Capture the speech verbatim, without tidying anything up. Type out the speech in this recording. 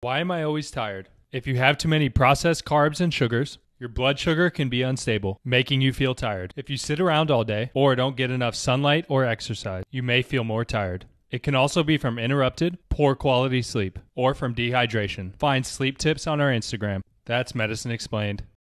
Why am I always tired? If you have too many processed carbs and sugars, your blood sugar can be unstable, making you feel tired. If you sit around all day or don't get enough sunlight or exercise, you may feel more tired. It can also be from interrupted, poor quality sleep or from dehydration. Find sleep tips on our Instagram. That's Medicine Explained.